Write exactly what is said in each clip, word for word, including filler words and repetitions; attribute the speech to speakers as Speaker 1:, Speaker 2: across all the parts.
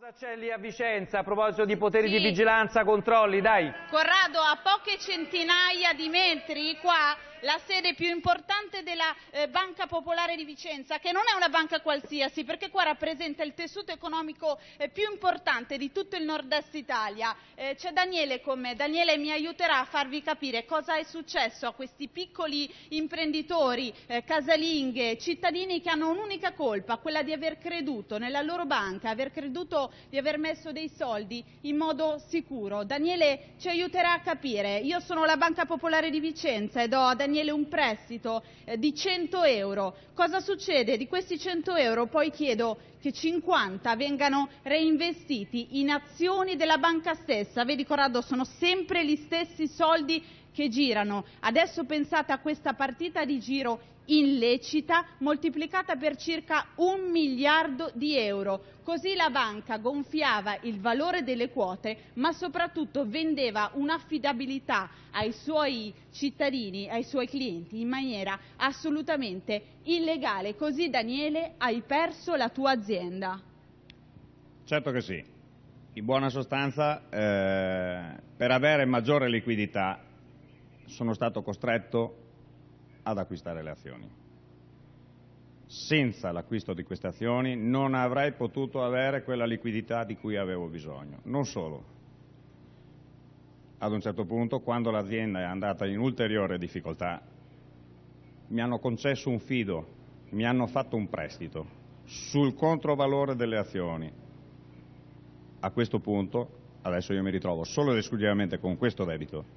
Speaker 1: C'è lì a Vicenza a proposito di poteri sì. di vigilanza, controlli, dai.
Speaker 2: Corrado, a poche centinaia di metri qua la sede più importante della eh, Banca Popolare di Vicenza, che non è una banca qualsiasi, perché qua rappresenta il tessuto economico eh, più importante di tutto il nord-est Italia. Eh, c'è Daniele con me, Daniele mi aiuterà a farvi capire cosa è successo a questi piccoli imprenditori, eh, casalinghe, cittadini che hanno un'unica colpa, quella di aver creduto nella loro banca, aver creduto di aver messo dei soldi in modo sicuro. Daniele ci aiuterà a capire. Io sono la Banca Popolare di Vicenza e do a Daniele un prestito eh, di cento euro. Cosa succede? Di questi cento euro poi chiedo che cinquanta vengano reinvestiti in azioni della banca stessa. Vedi Corrado, sono sempre gli stessi soldi che girano. Adesso pensate a questa partita di giro illecita moltiplicata per circa un miliardo di euro. Così la banca gonfiava il valore delle quote, ma soprattutto vendeva un'affidabilità ai suoi cittadini, ai suoi clienti in maniera assolutamente illegale. Così Daniele hai perso la tua azienda.
Speaker 3: Certo che sì. In buona sostanza, eh, per avere maggiore liquidità sono stato costretto ad acquistare le azioni. Senza l'acquisto di queste azioni non avrei potuto avere quella liquidità di cui avevo bisogno. Non solo. Ad un certo punto, quando l'azienda è andata in ulteriore difficoltà, mi hanno concesso un fido, mi hanno fatto un prestito sul controvalore delle azioni. A questo punto, adesso io mi ritrovo solo ed esclusivamente con questo debito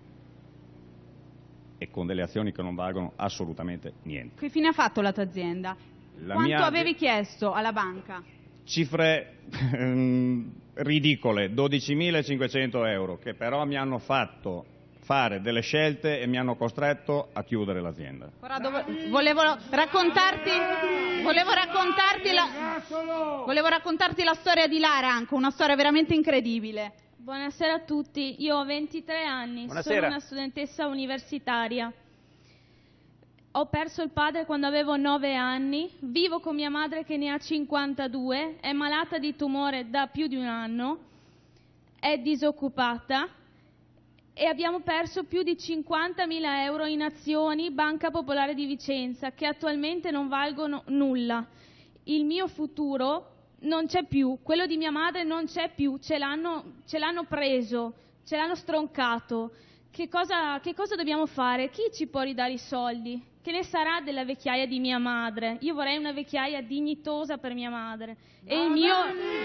Speaker 3: e con delle azioni che non valgono assolutamente niente.
Speaker 2: Che fine ha fatto la tua azienda?
Speaker 3: La
Speaker 2: Quanto
Speaker 3: mia...
Speaker 2: avevi chiesto alla banca?
Speaker 3: Cifre ridicole, dodicimilacinquecento euro, che però mi hanno fatto fare delle scelte e mi hanno costretto a chiudere l'azienda.
Speaker 2: Corrado, volevo raccontarti, volevo raccontarti la, volevo raccontarti la storia di Lara, anche una storia veramente incredibile.
Speaker 4: Buonasera a tutti, io ho ventitré anni,
Speaker 1: Buonasera.
Speaker 4: sono una studentessa universitaria. Ho perso il padre quando avevo nove anni, vivo con mia madre che ne ha cinquantadue, è malata di tumore da più di un anno, è disoccupata e abbiamo perso più di cinquantamila euro in azioni Banca Popolare di Vicenza che attualmente non valgono nulla. Il mio futuro non c'è più, quello di mia madre non c'è più, ce l'hanno, ce l'hanno preso, ce l'hanno stroncato. Che cosa, che cosa dobbiamo fare? Chi ci può ridare i soldi? Che ne sarà della vecchiaia di mia madre? Io vorrei una vecchiaia dignitosa per mia madre. E il mio...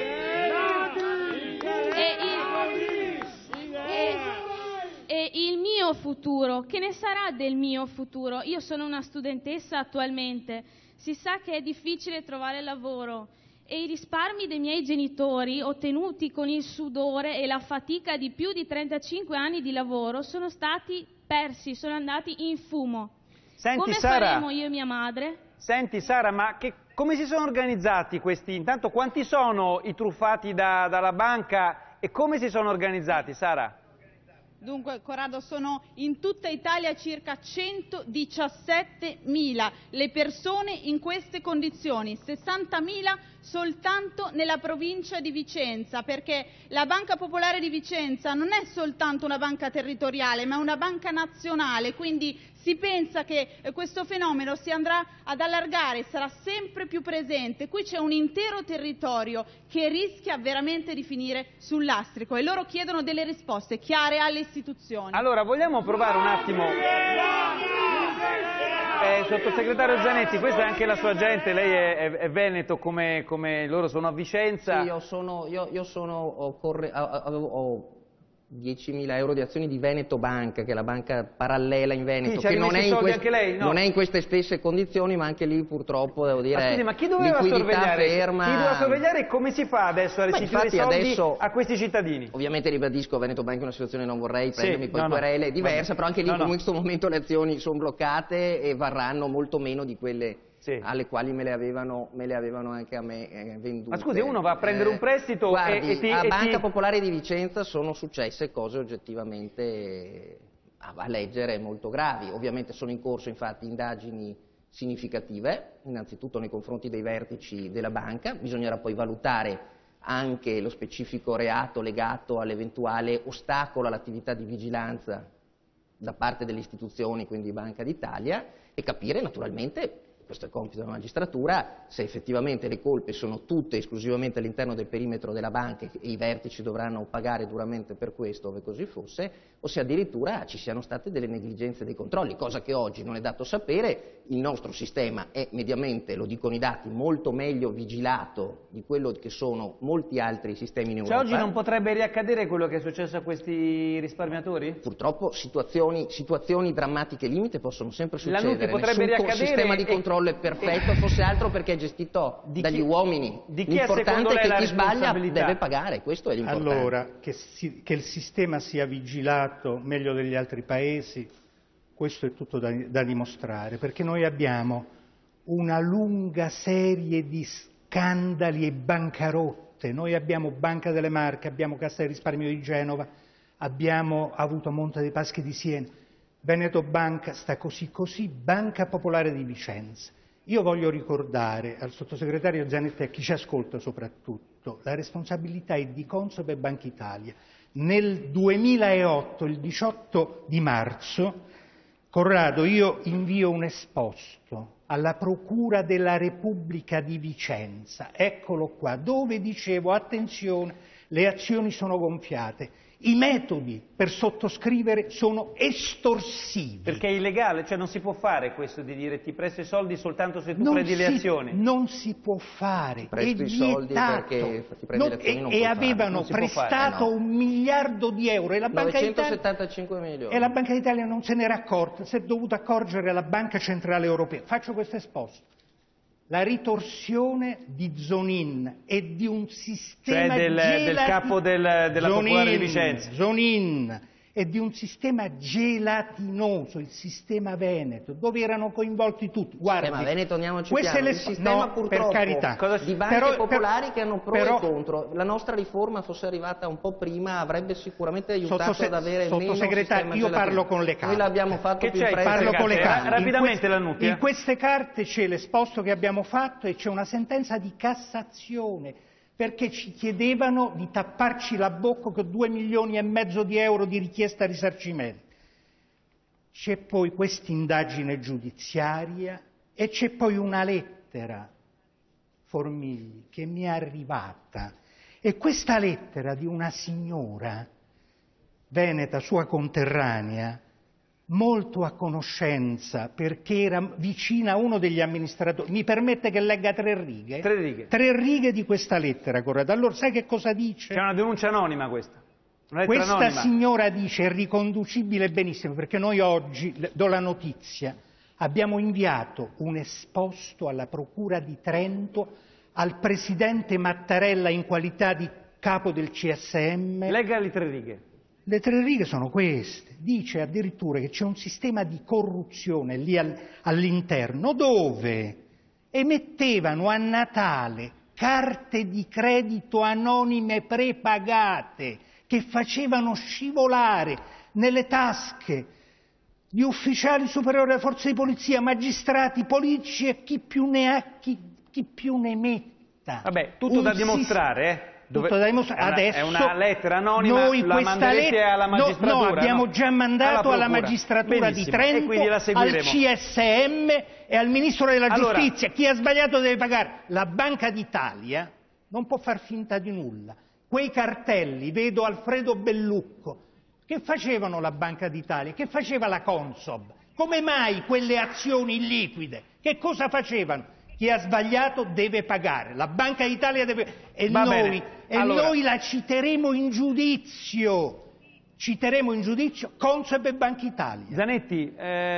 Speaker 4: E il, e, e il mio futuro? Che ne sarà del mio futuro? Io sono una studentessa attualmente. Si sa che è difficile trovare lavoro. E i risparmi dei miei genitori, ottenuti con il sudore e la fatica di più di trentacinque anni di lavoro, sono stati persi, sono andati in fumo.
Speaker 1: Senti,
Speaker 4: come
Speaker 1: Sara,
Speaker 4: faremo io e mia madre?
Speaker 1: Senti Sara, ma che, come si sono organizzati questi? Intanto quanti sono i truffati da, dalla banca e come si sono organizzati, Sara?
Speaker 2: Dunque, Corrado, sono in tutta Italia circa centodiciassettemila le persone in queste condizioni, sessantamila soltanto nella provincia di Vicenza, perché la Banca Popolare di Vicenza non è soltanto una banca territoriale, ma è una banca nazionale, quindi si pensa che questo fenomeno si andrà ad allargare, sarà sempre più presente. Qui c'è un intero territorio che rischia veramente di finire sul lastrico e loro chiedono delle risposte chiare alle istituzioni.
Speaker 1: Allora, vogliamo provare un attimo... Eh, sottosegretario Zanetti, questa è anche la sua gente, lei è, è, è veneto come, come loro sono a Vicenza.
Speaker 5: Sì, io sono, io, io sono ho, corre, ho, ho diecimila euro di azioni di Veneto Banca, che è la banca parallela in Veneto,
Speaker 1: sì,
Speaker 5: che non è in, quest,
Speaker 1: anche lei, no?
Speaker 5: non è in queste stesse condizioni, ma anche lì purtroppo devo dire
Speaker 1: ma scusi, ma chi doveva sorvegliare?
Speaker 5: Ferma.
Speaker 1: Chi doveva sorvegliare e come si fa adesso a restituire i soldi
Speaker 5: adesso,
Speaker 1: a questi cittadini?
Speaker 5: Ovviamente ribadisco, Veneto Banca è una situazione, non vorrei prendermi
Speaker 1: sì,
Speaker 5: poi
Speaker 1: no,
Speaker 5: querele,
Speaker 1: no,
Speaker 5: diversa, però anche lì
Speaker 1: no, no.
Speaker 5: in questo momento le azioni sono bloccate e varranno molto meno di quelle sì. alle quali me le avevano, me le avevano anche a me eh, vendute.
Speaker 1: Ma scusi, uno va a prendere un prestito
Speaker 5: eh, guardi,
Speaker 1: e, e ti...
Speaker 5: a
Speaker 1: e
Speaker 5: Banca
Speaker 1: ti...
Speaker 5: Popolare di Vicenza sono successe cose oggettivamente a, a leggere molto gravi. Ovviamente sono in corso infatti indagini significative, innanzitutto nei confronti dei vertici della banca, bisognerà poi valutare anche lo specifico reato legato all'eventuale ostacolo all'attività di vigilanza da parte delle istituzioni, quindi Banca d'Italia, e capire naturalmente, questo è il compito della magistratura, se effettivamente le colpe sono tutte esclusivamente all'interno del perimetro della banca e i vertici dovranno pagare duramente per questo, ove così fosse, o se addirittura ci siano state delle negligenze dei controlli, cosa che oggi non è dato sapere. Il nostro sistema è mediamente, lo dicono i dati, molto meglio vigilato di quello che sono molti altri sistemi in Europa.
Speaker 1: Cioè oggi non potrebbe riaccadere quello che è successo a questi risparmiatori?
Speaker 5: Purtroppo situazioni, situazioni drammatiche limite possono sempre succedere.
Speaker 1: potrebbe
Speaker 5: Nessun
Speaker 1: riaccadere
Speaker 5: sistema di
Speaker 1: e...
Speaker 5: controllo è perfetto, fosse altro perché è gestito
Speaker 1: di
Speaker 5: dagli
Speaker 1: chi...
Speaker 5: uomini.
Speaker 1: Di chi è
Speaker 5: L'importante
Speaker 1: secondo
Speaker 5: è
Speaker 1: lei
Speaker 5: che
Speaker 1: la
Speaker 5: chi sbaglia
Speaker 1: responsabilità?
Speaker 5: deve pagare, questo è l'importante.
Speaker 6: Allora, che, si, che il sistema sia vigilato meglio degli altri paesi, questo è tutto da, da dimostrare, perché noi abbiamo una lunga serie di scandali e bancarotte. Noi abbiamo Banca delle Marche, abbiamo Cassa di Risparmio di Genova, abbiamo avuto Monte dei Paschi di Siena, Veneto Banca sta così così, Banca Popolare di Vicenza. Io voglio ricordare al sottosegretario Zanetti e a chi ci ascolta soprattutto, la responsabilità è di Consob e Banca Italia. Nel duemilaotto, il diciotto di marzo, Corrado, io invio un esposto alla Procura della Repubblica di Vicenza, eccolo qua, dove dicevo, attenzione, le azioni sono gonfiate, i metodi per sottoscrivere sono estorsivi.
Speaker 1: Perché è illegale, cioè non si può fare questo di dire ti presto i soldi soltanto se tu
Speaker 6: non
Speaker 1: prendi
Speaker 6: si,
Speaker 1: le azioni.
Speaker 6: Non si può fare,
Speaker 5: ti presto
Speaker 6: è
Speaker 5: i soldi
Speaker 6: vietato.
Speaker 5: perché ti prendi
Speaker 6: no,
Speaker 5: le azioni,
Speaker 6: e,
Speaker 5: non
Speaker 6: e
Speaker 5: puoi
Speaker 6: avevano
Speaker 5: fare.
Speaker 6: prestato
Speaker 5: eh no.
Speaker 6: un miliardo di euro e la Banca
Speaker 5: novecentosettantacinque milioni.
Speaker 6: E la Banca d'Italia non se n'era accorta, si è dovuta accorgere la Banca Centrale Europea. Faccio questo esposto. La ritorsione di Zonin e di un sistema
Speaker 1: cioè del,
Speaker 6: gelati...
Speaker 1: del capo del, della
Speaker 6: Zonin,
Speaker 1: Popolare di Vicenza.
Speaker 6: Zonin e di un sistema gelatinoso, il sistema Veneto, dove erano coinvolti tutti. Guardi,
Speaker 5: sistema Veneto, andiamoci
Speaker 6: queste
Speaker 5: piano.
Speaker 6: le...
Speaker 5: Il sistema
Speaker 6: no,
Speaker 5: purtroppo
Speaker 6: per carità.
Speaker 5: Cosa... di banche
Speaker 6: però,
Speaker 5: popolari
Speaker 6: per...
Speaker 5: che hanno pro
Speaker 6: però...
Speaker 5: e contro. La nostra riforma fosse arrivata un po' prima avrebbe sicuramente aiutato
Speaker 6: Sottose...
Speaker 5: ad avere meno
Speaker 6: Sottosegretario, io
Speaker 5: gelatino.
Speaker 6: parlo con le carte.
Speaker 5: Noi l'abbiamo fatto
Speaker 1: che
Speaker 5: più in
Speaker 1: c'è?
Speaker 5: fretta.
Speaker 6: Parlo con le carte.
Speaker 1: Rapidamente la Nutti.
Speaker 6: In queste carte c'è l'esposto che abbiamo fatto e c'è una sentenza di Cassazione, perché ci chiedevano di tapparci la bocca con due milioni e mezzo di euro di richiesta a risarcimento. C'è poi questa indagine giudiziaria e c'è poi una lettera, Formigli, che mi è arrivata. E questa lettera di una signora veneta, sua conterranea, molto a conoscenza, perché era vicina a uno degli amministratori. Mi permette che legga tre righe?
Speaker 1: Tre righe.
Speaker 6: Tre righe di questa lettera, Corrado. Allora, sai che cosa dice?
Speaker 1: C'è una denuncia anonima questa. Una lettera
Speaker 6: Questa
Speaker 1: anonima.
Speaker 6: signora dice è riconducibile benissimo, perché noi oggi, do la notizia, abbiamo inviato un esposto alla Procura di Trento al presidente Mattarella in qualità di capo del C S M.
Speaker 1: Legga le tre righe.
Speaker 6: Le tre righe sono queste. Dice addirittura che c'è un sistema di corruzione lì al, all'interno, dove emettevano a Natale carte di credito anonime prepagate che facevano scivolare nelle tasche di ufficiali superiori alle forze di polizia, magistrati, politici e chi più ne ha, chi, chi più ne metta.
Speaker 1: Vabbè, tutto
Speaker 6: un
Speaker 1: da dimostrare, eh? Dove...
Speaker 6: Tutto da dimostrare.
Speaker 1: È una,
Speaker 6: Adesso
Speaker 1: è una lettera anonima,
Speaker 6: noi
Speaker 1: la manderete
Speaker 6: let...
Speaker 1: alla magistratura?
Speaker 6: No, no abbiamo
Speaker 1: no?
Speaker 6: già mandato alla,
Speaker 1: alla
Speaker 6: magistratura
Speaker 1: Benissimo.
Speaker 6: di Trento,
Speaker 1: e quindi la
Speaker 6: al
Speaker 1: seguiremo.
Speaker 6: C S M e al Ministro della
Speaker 1: allora...
Speaker 6: Giustizia. Chi ha sbagliato deve pagare. La Banca d'Italia non può far finta di nulla. Quei cartelli, vedo Alfredo Bellucco, che facevano la Banca d'Italia? Che faceva la Consob? Come mai quelle azioni illiquide? Che cosa facevano? Chi ha sbagliato deve pagare, la Banca d'Italia deve... E, noi, e
Speaker 1: allora...
Speaker 6: noi la citeremo in giudizio, citeremo in giudizio Consob e Banca Italia.
Speaker 1: Zanetti,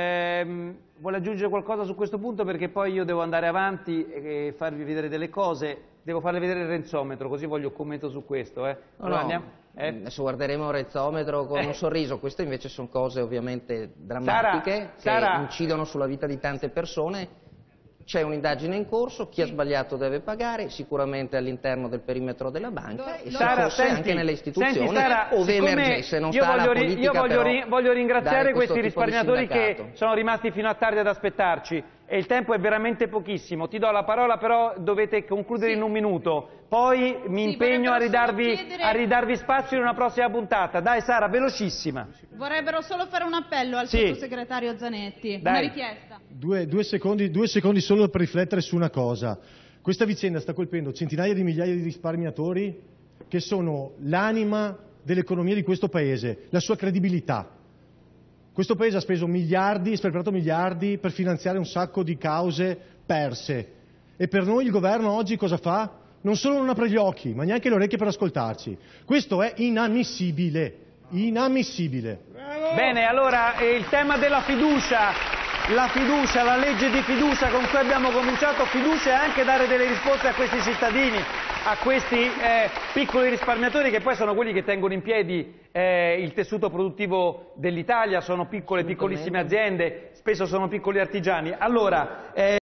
Speaker 1: ehm, vuole aggiungere qualcosa su questo punto? Perché poi io devo andare avanti e farvi vedere delle cose, devo farle vedere il renzometro, così voglio un commento su questo. Eh.
Speaker 5: No,
Speaker 1: allora,
Speaker 5: no.
Speaker 1: andiamo? Eh?
Speaker 5: Adesso guarderemo il rezzometro con
Speaker 1: eh.
Speaker 5: un sorriso, queste invece sono cose ovviamente drammatiche
Speaker 1: Sara,
Speaker 5: che
Speaker 1: Sara...
Speaker 5: incidono sulla vita di tante persone. C'è un'indagine in corso, chi ha sbagliato deve pagare, sicuramente all'interno del perimetro della banca e
Speaker 1: Sara,
Speaker 5: forse
Speaker 1: senti,
Speaker 5: anche nelle istituzioni,
Speaker 1: senti, Sara,
Speaker 5: ove emergesse, non
Speaker 1: io
Speaker 5: sta
Speaker 1: voglio,
Speaker 5: alla politica
Speaker 1: io voglio,
Speaker 5: però
Speaker 1: voglio ringraziare
Speaker 5: dare questo
Speaker 1: questi
Speaker 5: tipo di
Speaker 1: risparmiatori che
Speaker 5: sindacato.
Speaker 1: sono rimasti fino a tardi ad aspettarci e il tempo è veramente pochissimo. Ti do la parola, però dovete concludere sì. in un minuto. Poi mi sì, impegno a ridarvi, chiedere... a ridarvi spazio in una prossima puntata. Dai Sara, velocissima.
Speaker 2: Vorrebbero solo fare un appello al
Speaker 1: sì.
Speaker 2: sottosegretario Zanetti.
Speaker 1: Dai.
Speaker 2: Una richiesta.
Speaker 7: Due, due, secondi, due secondi solo per riflettere su una cosa. Questa vicenda sta colpendo centinaia di migliaia di risparmiatori che sono l'anima dell'economia di questo Paese, la sua credibilità. Questo Paese ha speso miliardi, sperperato miliardi per finanziare un sacco di cause perse. E per noi il governo oggi cosa fa? Non solo non apre gli occhi, ma neanche le orecchie per ascoltarci. Questo è inammissibile. Inammissibile.
Speaker 1: Bene, allora eh, il tema della fiducia, la fiducia, la legge di fiducia con cui abbiamo cominciato, fiducia e anche dare delle risposte a questi cittadini, a questi eh, piccoli risparmiatori che poi sono quelli che tengono in piedi eh, il tessuto produttivo dell'Italia, sono piccole, piccolissime aziende, spesso sono piccoli artigiani. Allora, eh,